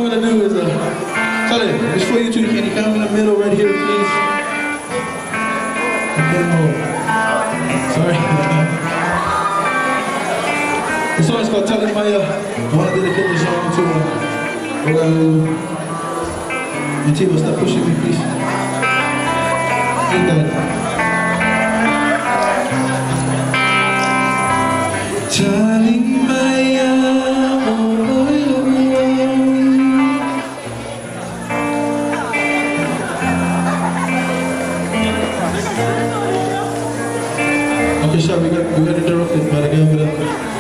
I'm gonna do is, Charlie, before you two, can you come in the middle right here, please? Okay, no. Sorry. This song is called Charlie Maya. I want to dedicate this song to Antigua. Stop pushing me, please. Charlie Maya, okay, Shah, we got interrupted by the guy.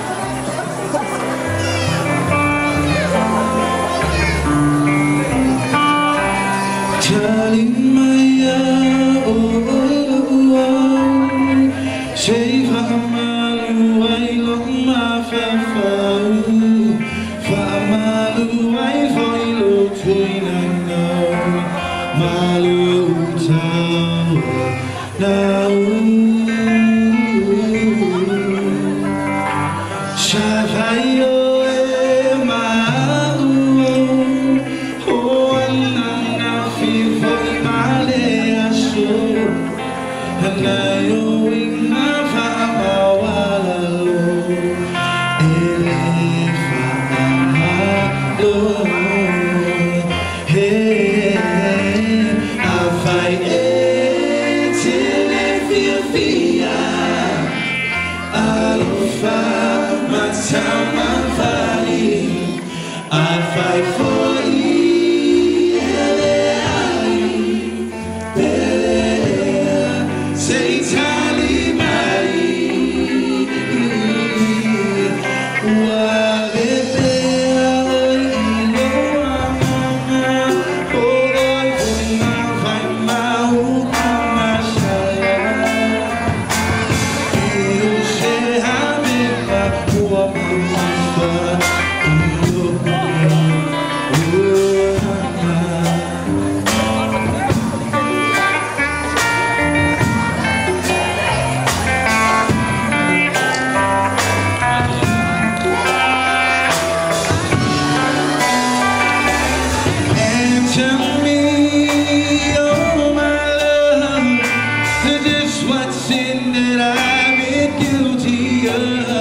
Charlie Maya, shave Hamalu, I long my fafalu, Famalu, I follow Twinano, Malu Tower, now Shavayo. I fight for you, say Charlie Maya, what's in that I've been guilty of.